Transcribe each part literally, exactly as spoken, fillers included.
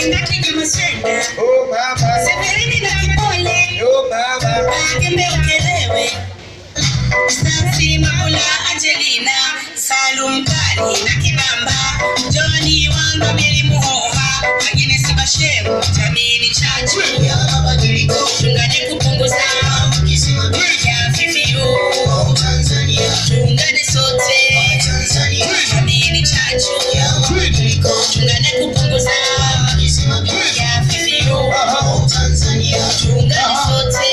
Ndaki kama senda. Oh mama. Severini na kipole. Oh mama. Agembe ukelewe. Stansi Mabula Angelina. Salum Kani na Kibamba. Johnny Wanga Meli Muhoha. Agine Sibashemu. Jamini Chachu. Tungane kupunguza. Ya Fifiu. Tungane sote. Jamini Chachu. Tungane kupunguza. Ya Fifiu. Tungane sote.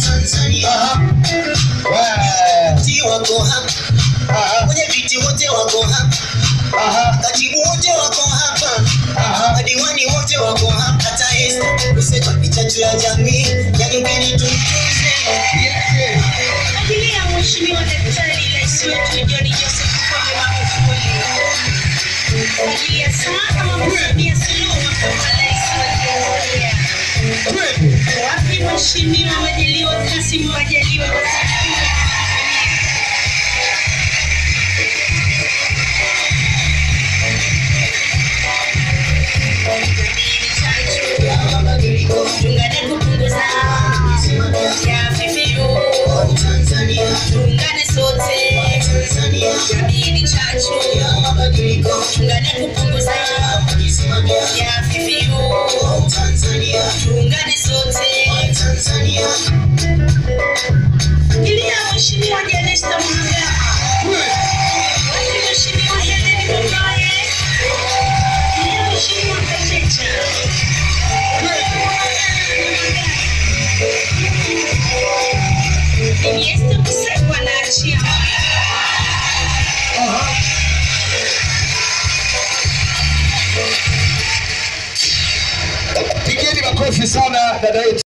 Ti wako hapa, kwenye viti wote wako hapa, katibu wote wako hapa, madiwani wote wako hapa, hata Esther kusema picha tu ya jamii, yani ungeni tukuze. Ajili ya Mheshimiwa Daktari Rais wetu John Joseph Pombe Magufuli. Ajili ya sana Mama Samia Suluhu Hassan Rais wa Tanzania. Wapi Mheshimiwa Majaliwa Kassim Majaliwa tungane kupunguza ya Fifiu. Tungane sote jamii chachu. Tungane kupunguza ya Fifiu. Tungane sote. Ili ya Mheshimiwa Janesta Mhagama. Wapi Mheshimiwa Janesti Mhagama? Ili ya Mheshimiwa Kachecha. Iniesta kusekwa na achia. Pigeni makofi sana dada yetu.